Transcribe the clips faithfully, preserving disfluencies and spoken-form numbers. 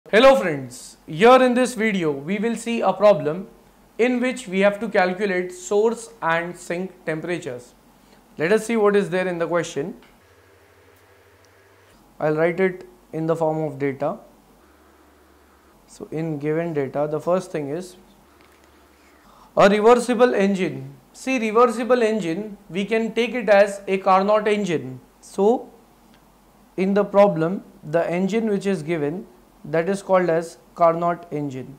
Hello friends, here in this video we will see a problem in which we have to calculate source and sink temperatures. Let us see what is there in the question. I'll write it in the form of data. So in given data, the first thing is a reversible engine. See, reversible engine, we can take it as a Carnot engine. So in the problem, the engine which is given, that is called as Carnot engine,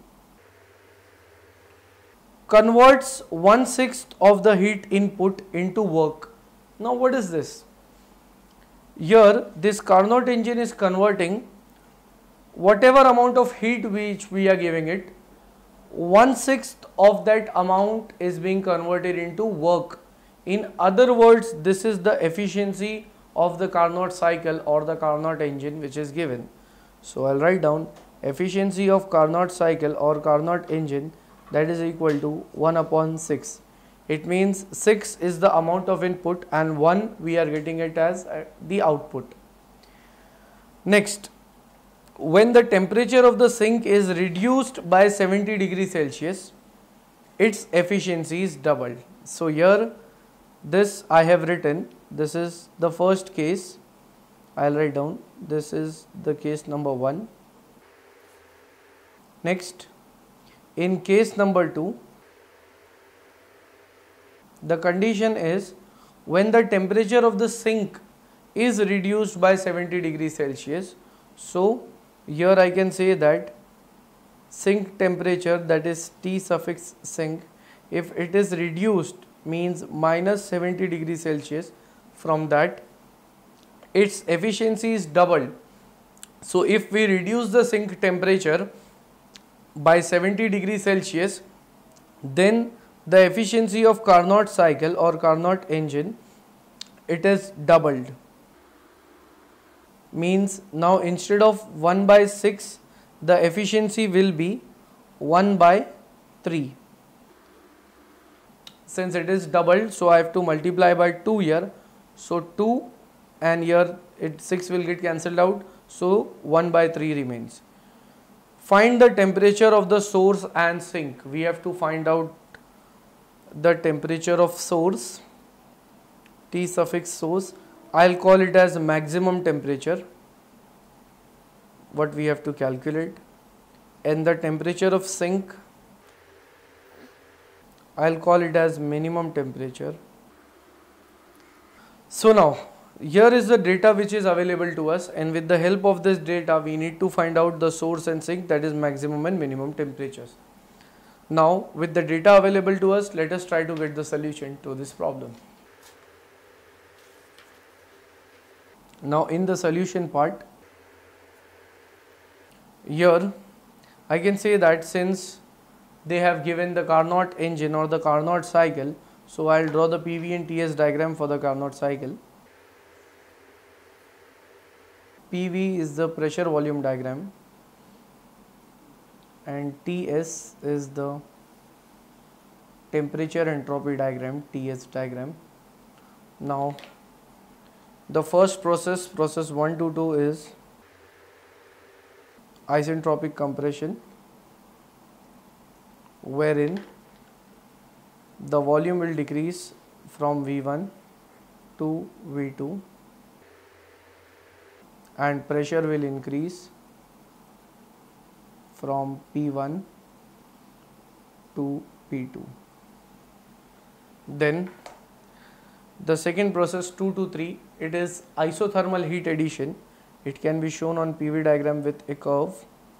converts one sixth of the heat input into work. Now what is this? Here this Carnot engine is converting whatever amount of heat which we are giving it, one sixth of that amount is being converted into work. In other words, this is the efficiency of the Carnot cycle or the Carnot engine which is given. So I'll write down efficiency of Carnot cycle or Carnot engine, that is equal to one upon six. It means six is the amount of input and one we are getting it as the output. Next, when the temperature of the sink is reduced by seventy degrees Celsius, its efficiency is doubled. So here this I have written, this is the first case. I'll write down, this is the case number one. Next, in case number two, the condition is when the temperature of the sink is reduced by seventy degrees Celsius. So here I can say that sink temperature, that is T suffix sink, if it is reduced means minus seventy degrees Celsius, from that its efficiency is doubled. So if we reduce the sink temperature by seventy degrees Celsius, then the efficiency of Carnot cycle or Carnot engine, it is doubled. Means now instead of one by six, the efficiency will be one by three. Since it is doubled, so I have to multiply by two here. So two and here it six will get cancelled out, so one by three remains. Find the temperature of the source and sink. We have to find out the temperature of source, T suffix source. I'll call it as maximum temperature, what we have to calculate, and the temperature of sink, I'll call it as minimum temperature. So now here is the data which is available to us, and with the help of this data we need to find out the source and sink, that is maximum and minimum temperatures. Now with the data available to us, let us try to get the solution to this problem. Now in the solution part, here I can say that since they have given the Carnot engine or the Carnot cycle, so I'll draw the P V and T S diagram for the Carnot cycle. P V is the pressure volume diagram and T S is the temperature entropy diagram, T S diagram. Now the first process, process one to two, is isentropic compression, wherein the volume will decrease from V one to V two and pressure will increase from P one to P two. Then the second process two to three, it is isothermal heat addition. It can be shown on P V diagram with a curve.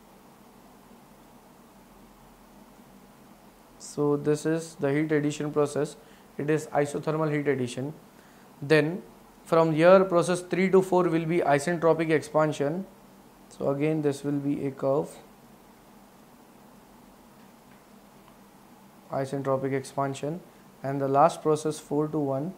So this is the heat addition process, it is isothermal heat addition. Then from here process three to four will be isentropic expansion. So again this will be a curve, isentropic expansion, and the last process four to one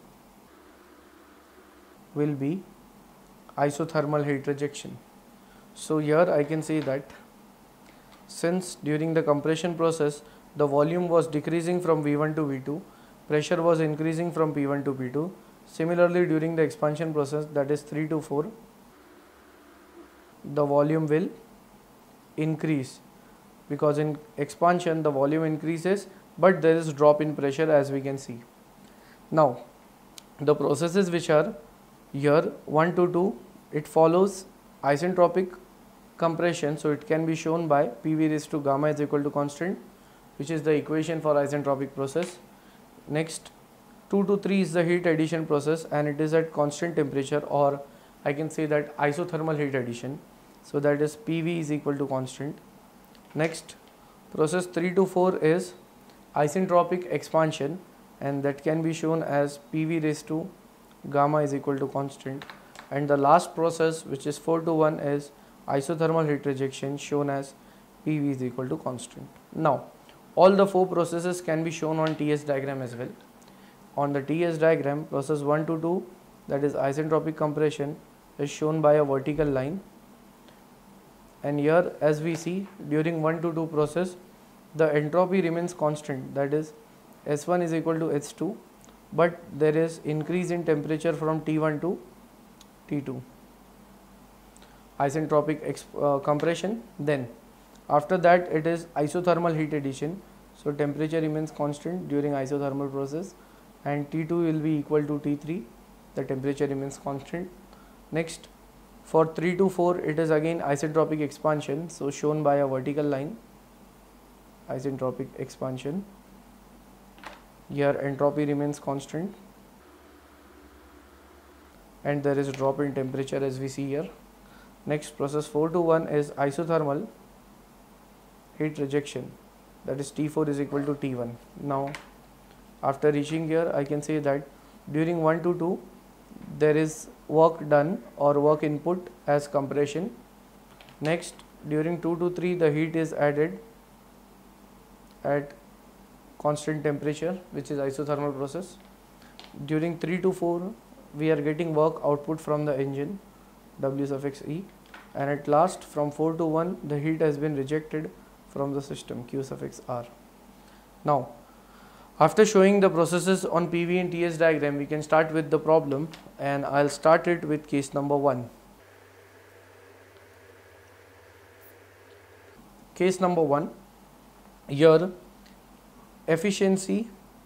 will be isothermal heat rejection. So here I can say that since during the compression process the volume was decreasing from V one to V two, pressure was increasing from P one to P two, similarly during the expansion process, that is three to four, the volume will increase, because in expansion the volume increases but there is drop in pressure, as we can see. Now the processes which are here one to two, it follows isentropic compression, so it can be shown by P V raised to gamma is equal to constant, which is the equation for isentropic process. Next, two to three is the heat addition process and it is at constant temperature, or I can say that isothermal heat addition, so that is P V is equal to constant. Next, process three to four is isentropic expansion and that can be shown as P V raised to gamma is equal to constant. And the last process, which is four to one, is isothermal heat rejection, shown as P V is equal to constant. Now all the four processes can be shown on T S diagram as well. On the T S diagram, process one to two, that is isentropic compression, is shown by a vertical line, and here as we see, during one to two process the entropy remains constant, that is S one is equal to H two, but there is increase in temperature from T one to T two, isentropic uh, compression. Then after that it is isothermal heat addition, so temperature remains constant during isothermal process and T two will be equal to T three, the temperature remains constant. Next, for three to four it is again isentropic expansion, so shown by a vertical line, isentropic expansion. Here entropy remains constant and there is a drop in temperature, as we see here. Next, process four to one is isothermal heat rejection, that is T four is equal to T one. Now after reaching here, I can say that during one to two there is work done or work input as compression. Next, during two to three the heat is added at constant temperature, which is isothermal process. During three to four we are getting work output from the engine, W suffix E, and at last from four to one the heat has been rejected from the system, Q suffix R. Now after showing the processes on P V and T S diagram, we can start with the problem, and I'll start it with case number one. Case number one, here efficiency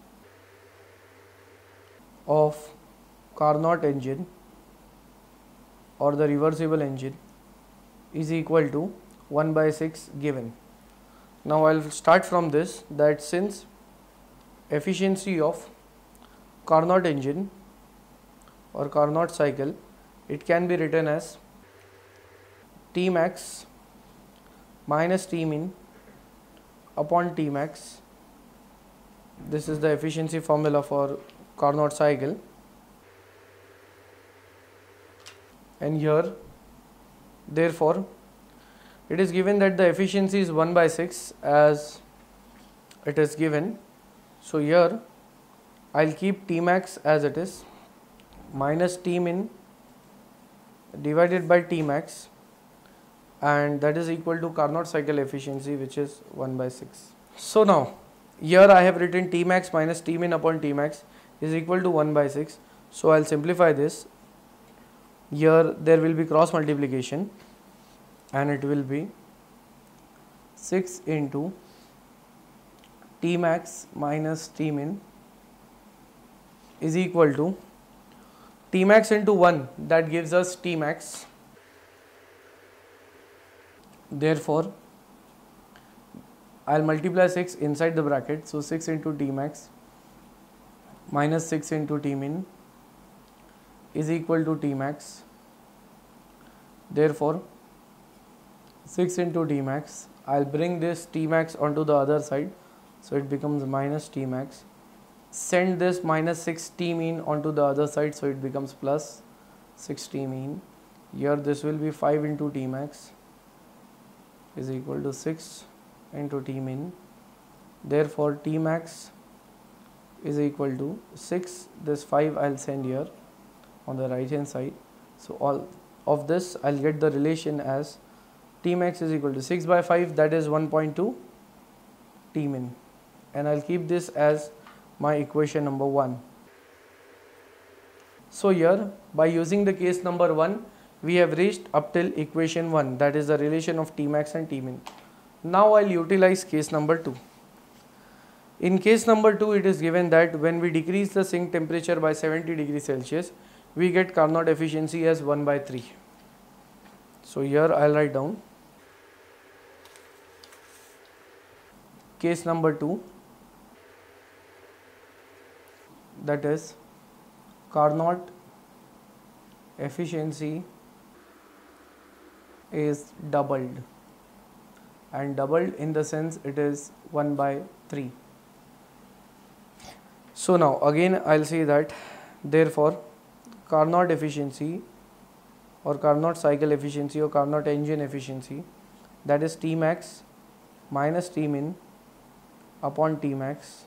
of Carnot engine or the reversible engine is equal to one by six given. Now I'll start from this, that since efficiency of Carnot engine or Carnot cycle, it can be written as T max minus T min upon T max. This is the efficiency formula for Carnot cycle, and here therefore it is given that the efficiency is one by six as it is given. So here I'll keep T max as it is, minus T min divided by T max, and that is equal to Carnot cycle efficiency, which is one by six. So now here I have written T max minus T min upon T max is equal to one by six. So I'll simplify this. Here there will be cross multiplication and it will be six into T max minus T min is equal to T max into one, that gives us T max. Therefore I'll multiply six inside the bracket, so six into T max minus six into T min is equal to T max. Therefore six into T max, I'll bring this T max onto the other side, so it becomes minus T max. Send this minus six T min onto the other side, so it becomes plus six T min. Here this will be five into T max is equal to six into T min. Therefore T max is equal to six, this five I'll send here on the right hand side. So all of this I'll get the relation as T max is equal to six by five, that is one point two T min, and I'll keep this as my equation number one. So here by using the case number one, we have reached up till equation one, that is the relation of Tmax and Tmin. Now I'll utilize case number two. In case number two, it is given that when we decrease the sink temperature by seventy degrees Celsius, we get Carnot efficiency as one by three. So here I'll write down case number two, that is Carnot efficiency is doubled, and doubled in the sense it is one by three. So now again I'll say that therefore Carnot efficiency or Carnot cycle efficiency or Carnot engine efficiency, that is Tmax minus Tmin upon Tmax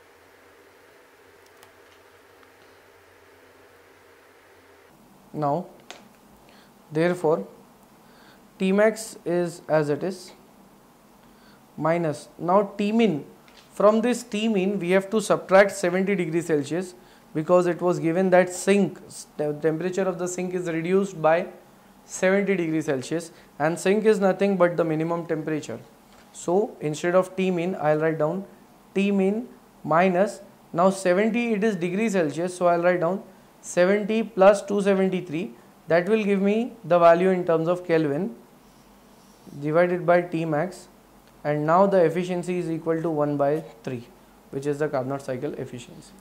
now therefore Tmax is as it is minus now Tmin. From this Tmin we have to subtract seventy degrees Celsius because it was given that sink, the temperature of the sink is reduced by seventy degrees Celsius, and sink is nothing but the minimum temperature. So instead of Tmin I'll write down Tmin minus, now seventy it is degrees Celsius, so I'll write down seventy plus two seventy-three, that will give me the value in terms of Kelvin divided by Tmax, and now the efficiency is equal to one by three, which is the Carnot cycle efficiency.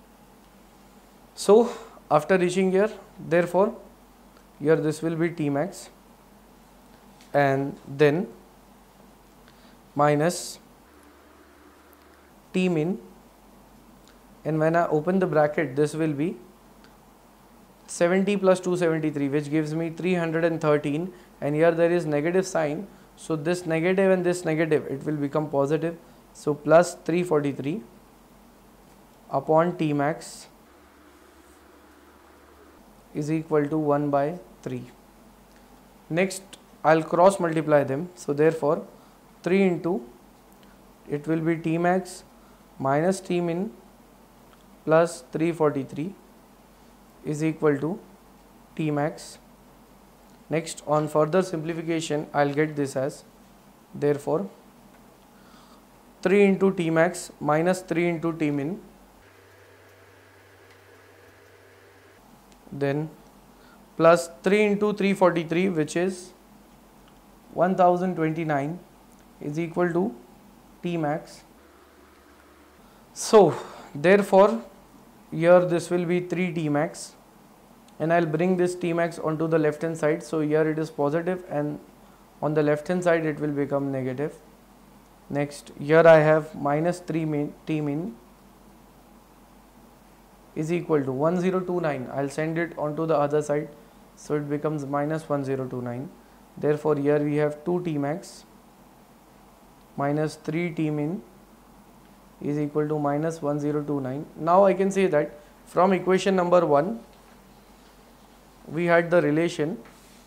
So after reaching here, therefore here this will be Tmax and then minus Tmin, and when I open the bracket this will be seventy plus two seventy-three, which gives me three hundred thirteen, and here there is negative sign, so this negative and this negative it will become positive, so plus three forty-three upon Tmax is equal to one by three. Next I'll cross multiply them, so therefore three into it will be Tmax minus Tmin plus three forty-three is equal to Tmax. Next on further simplification I'll get this as therefore three into Tmax minus three into Tmin, then plus three into three forty-three, which is one thousand twenty-nine, is equal to Tmax. So therefore here this will be three Tmax, and I'll bring this Tmax onto the left hand side, so here it is positive and on the left hand side it will become negative. Next here I have minus three Tmin is equal to one thousand twenty-nine, I'll send it onto the other side, so it becomes minus one thousand twenty-nine. Therefore here we have two Tmax minus three Tmin is equal to minus one thousand twenty-nine. Now I can say that from equation number one we had the relation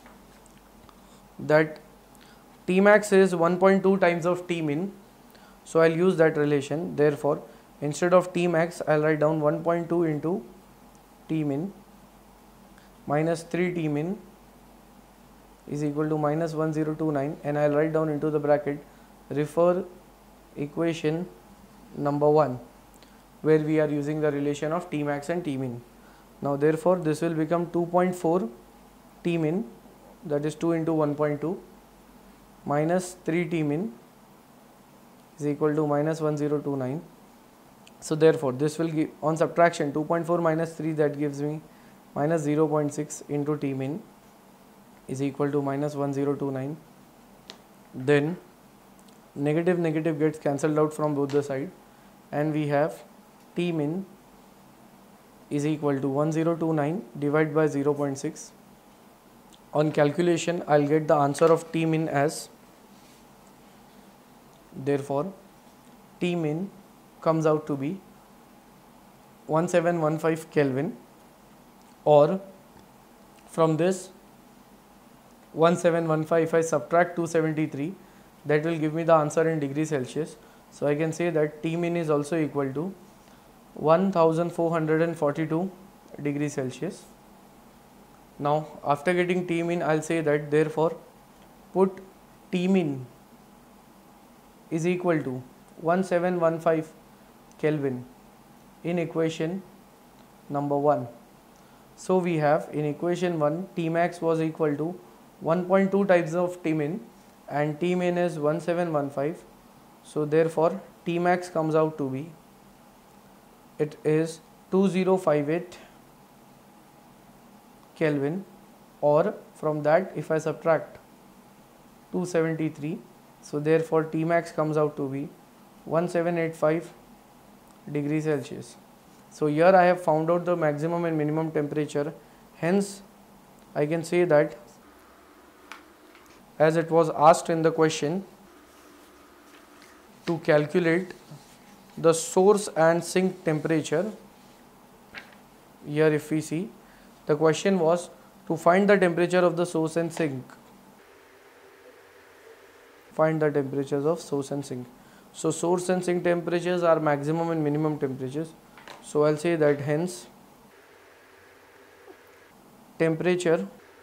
that Tmax is one point two times of Tmin, so I'll use that relation. Therefore instead of Tmax I'll write down one point two into Tmin minus three Tmin is equal to minus one thousand twenty-nine, and I'll write down into the bracket refer equation number one, where we are using the relation of Tmax and Tmin. Now therefore this will become two point four Tmin, that is two into one point two minus three Tmin is equal to minus one thousand twenty-nine. So therefore this will give on subtraction two point four minus three, that gives me minus zero point six into Tmin is equal to minus one thousand twenty-nine. Then negative negative gets cancelled out from both the side, and we have Tmin is equal to one thousand twenty-nine divided by zero point six. On calculation I'll get the answer of Tmin as, therefore Tmin comes out to be one thousand seventy-fifteen Kelvin, or from this one thousand seventy-fifteen if I subtract two seventy-three, that will give me the answer in degrees Celsius. So I can say that Tmin is also equal to one thousand four hundred forty-two degrees Celsius. Now after getting T min, I'll say that therefore put T min is equal to seventeen fifteen Kelvin in equation number one. So we have in equation one, T max was equal to one point two times of T min and T min is seventeen fifteen. So therefore T max comes out to be, it is two thousand fifty-eight Kelvin, or from that if I subtract two hundred seventy-three, so therefore T max comes out to be seventeen eighty-five degrees Celsius. So here I have found out the maximum and minimum temperature, hence I can say that, as it was asked in the question, to calculate the source and sink temperature. Here if we see, the question was to find the temperature of the source and sink. Find the temperatures of source and sink. So source and sink temperatures are maximum and minimum temperatures. So I'll say that hence temperature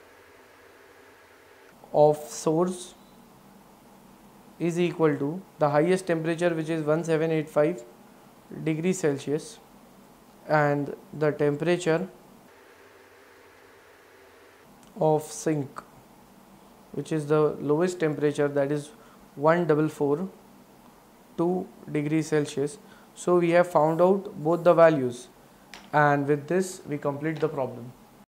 of source is equal to the highest temperature, which is seventeen eighty-five degrees Celsius, and the temperature of sink, which is the lowest temperature, that is one hundred forty-two degrees Celsius. So we have found out both the values, and with this we complete the problem.